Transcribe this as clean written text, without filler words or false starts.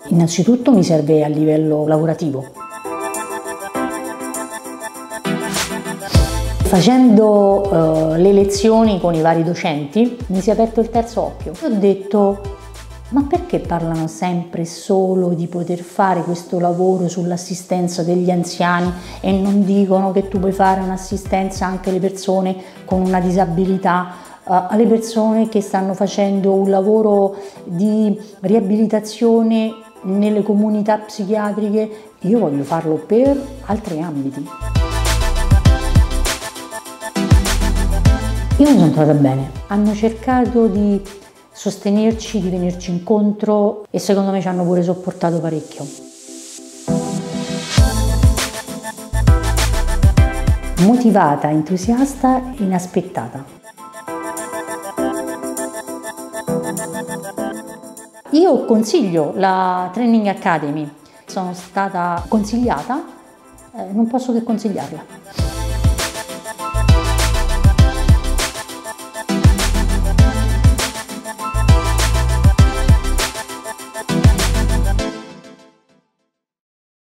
Innanzitutto mi serve a livello lavorativo. Facendo le lezioni con i vari docenti mi si è aperto il terzo occhio. Ho detto: ma perché parlano sempre solo di poter fare questo lavoro sull'assistenza degli anziani e non dicono che tu puoi fare un'assistenza anche alle persone con una disabilità, alle persone che stanno facendo un lavoro di riabilitazione nelle comunità psichiatriche? Io voglio farlo per altri ambiti. Io mi sono trovata bene, hanno cercato di sostenerci, di venirci incontro e secondo me ci hanno pure sopportato parecchio. Motivata, entusiasta, inaspettata. Io consiglio la Training Academy, sono stata consigliata, non posso che consigliarla.